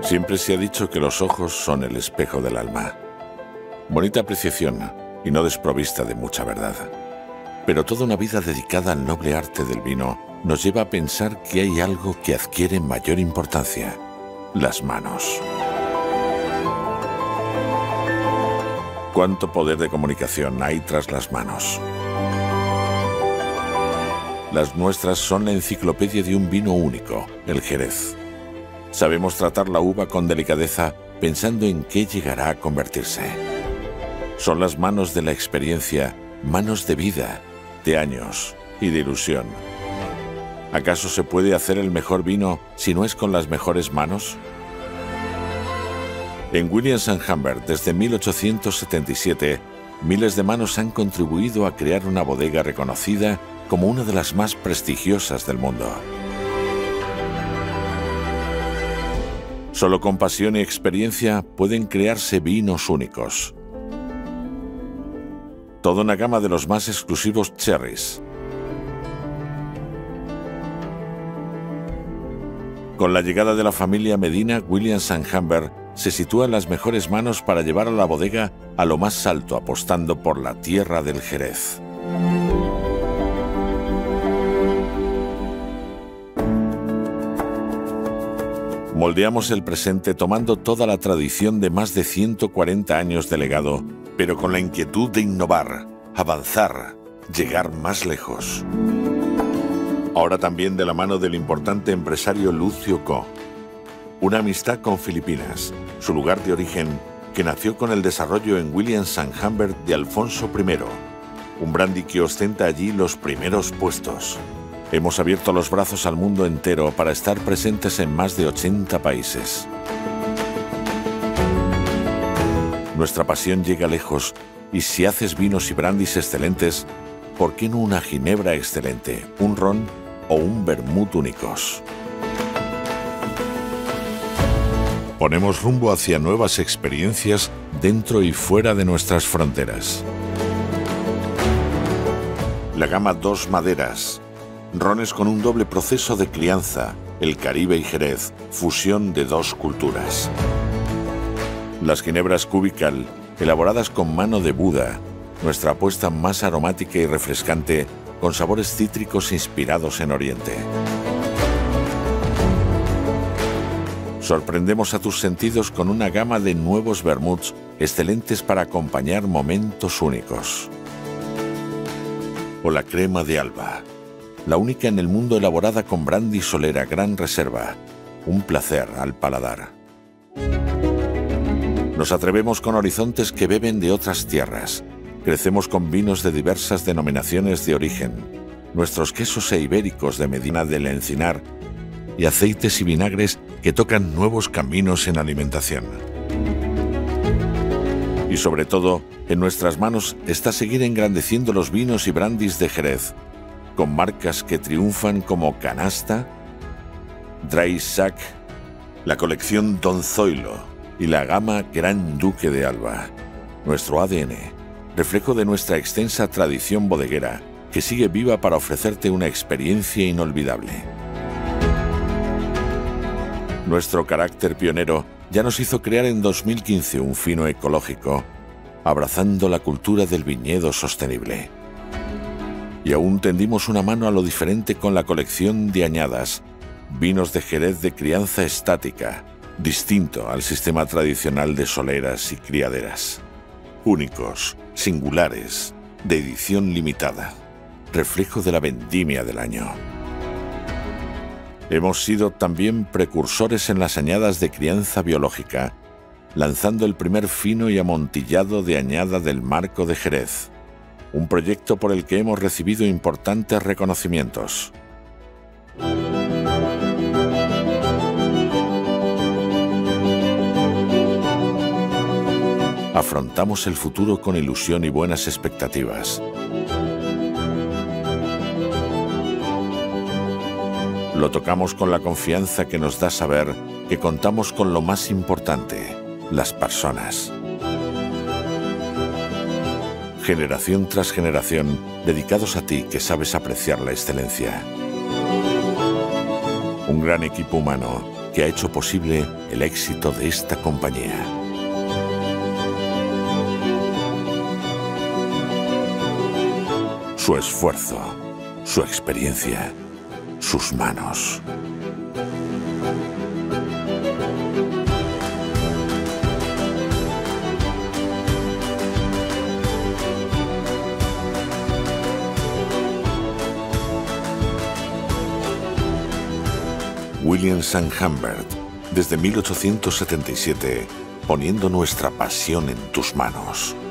Siempre se ha dicho que los ojos son el espejo del alma. Bonita apreciación y no desprovista de mucha verdad. Pero toda una vida dedicada al noble arte del vino nos lleva a pensar que hay algo que adquiere mayor importancia: las manos. ¿Cuánto poder de comunicación hay tras las manos? Las nuestras son la enciclopedia de un vino único, el Jerez. Sabemos tratar la uva con delicadeza, pensando en qué llegará a convertirse. Son las manos de la experiencia, manos de vida, de años y de ilusión. ¿Acaso se puede hacer el mejor vino si no es con las mejores manos? En Williams & Humbert, desde 1877, miles de manos han contribuido a crear una bodega reconocida como una de las más prestigiosas del mundo. Solo con pasión y experiencia pueden crearse vinos únicos. Toda una gama de los más exclusivos cherries. Con la llegada de la familia Medina, Williams & Humbert se sitúa en las mejores manos para llevar a la bodega a lo más alto, apostando por la tierra del Jerez. Moldeamos el presente tomando toda la tradición de más de 140 años de legado, pero con la inquietud de innovar, avanzar, llegar más lejos. Ahora también de la mano del importante empresario Lucio Co. Una amistad con Filipinas, su lugar de origen, que nació con el desarrollo en Williams & Humbert de Alfonso I, un brandy que ostenta allí los primeros puestos. Hemos abierto los brazos al mundo entero para estar presentes en más de 80 países. Nuestra pasión llega lejos, y si haces vinos y brandis excelentes, ¿por qué no una ginebra excelente, un ron o un vermut únicos? Ponemos rumbo hacia nuevas experiencias dentro y fuera de nuestras fronteras. La gama Dos Maderas. Rones con un doble proceso de crianza, el Caribe y Jerez, fusión de dos culturas. Las ginebras Cubical, elaboradas con mano de Buda, nuestra apuesta más aromática y refrescante, con sabores cítricos inspirados en Oriente. Sorprendemos a tus sentidos con una gama de nuevos vermuts excelentes para acompañar momentos únicos. O la crema de Alba, la única en el mundo elaborada con brandy Solera Gran Reserva, un placer al paladar. Nos atrevemos con horizontes que beben de otras tierras. Crecemos con vinos de diversas denominaciones de origen, nuestros quesos e ibéricos de Medina del Encinar y aceites y vinagres que tocan nuevos caminos en alimentación. Y sobre todo, en nuestras manos está seguir engrandeciendo los vinos y brandis de Jerez, con marcas que triunfan como Canasta, Dry Sack, la colección Don Zoilo y la gama Gran Duque de Alba. Nuestro ADN, reflejo de nuestra extensa tradición bodeguera, que sigue viva para ofrecerte una experiencia inolvidable. Nuestro carácter pionero ya nos hizo crear en 2015 un fino ecológico, abrazando la cultura del viñedo sostenible. Y aún tendimos una mano a lo diferente con la colección de añadas, vinos de Jerez de crianza estática, distinto al sistema tradicional de soleras y criaderas. Únicos, singulares, de edición limitada, reflejo de la vendimia del año. Hemos sido también precursores en las añadas de crianza biológica, lanzando el primer fino y amontillado de añada del Marco de Jerez, un proyecto por el que hemos recibido importantes reconocimientos. Afrontamos el futuro con ilusión y buenas expectativas. Lo tocamos con la confianza que nos da saber que contamos con lo más importante, las personas. Generación tras generación, dedicados a ti que sabes apreciar la excelencia. Un gran equipo humano que ha hecho posible el éxito de esta compañía. Su esfuerzo, su experiencia, sus manos. William St. Humbert, desde 1877, poniendo nuestra pasión en tus manos.